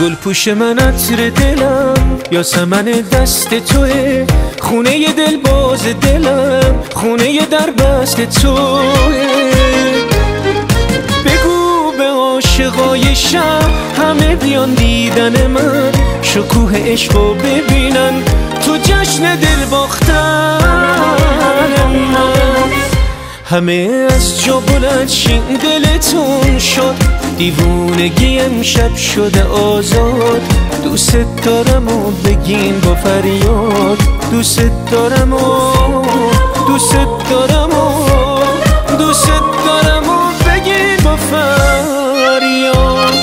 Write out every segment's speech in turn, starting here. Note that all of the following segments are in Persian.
گل پوش من عطر دلم یا سمن دست توه، خونه دل باز دلم خونه در بست توه. بگو به عاشقای شهر همه بیان دیدن من، شکوه عشقو ببینن تو جشن دل باختن من. همه از جا بلند شین دلتون شد، دیوونگی امشب شده آزاد. دوست دارم و بگین با فریاد، دوست دارم و دوست دارم و دوست دارم و بگین با فریاد.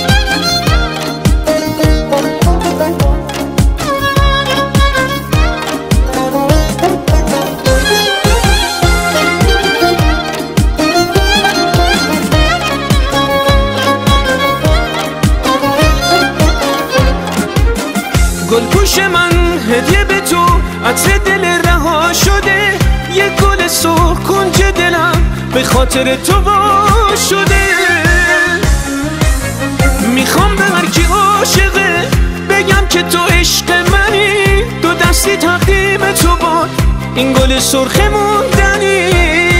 گل پوش من هدیه به تو، عطر دل رها شده، یه گل سرخ کنج دلم به خاطر تو وا شده. میخوام به هر کی عاشقه بگم که تو عشق منی، دو دستی تقدیم تو باد این گل سرخ موندنی.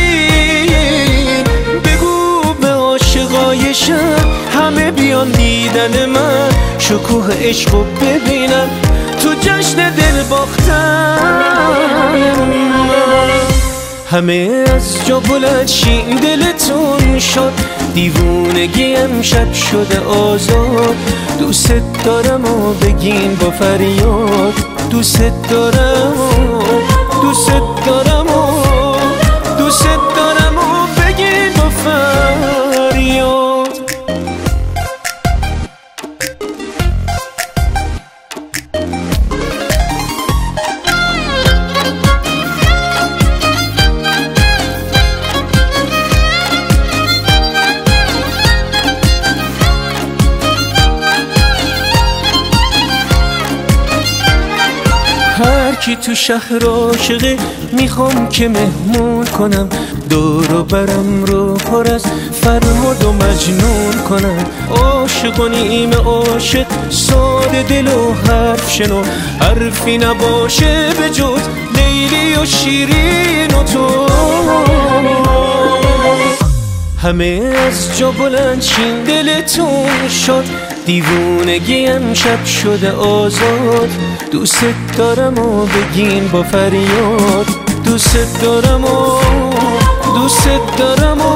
بگو به عاشقای شهر همه بیان دیدن من، شکوه عشقو ببینن تو جشن دل باختن من. همه از جا بلند شین دلتون شد، دیوونگی امشب شده آزاد. دوست دارم و بگین با فریاد، دوست دارم و دوست دارم و دوست دارم و بگین با فریاد. هر کی تو شهر عاشقه میخوام که مهمون کنم، دور و برم رو پر از فرهاد و مجنون کنم. عاشق و نیم عاشق ساده دل و حرف شنو، حرفی نباشه به جز لیلی و شیرین و تو. همه از جا بلند شین دلتون شد، دیوونگی امشب شده آزاد. دوست دارم و بگین با فریاد، دوست دارم و دوست دارم و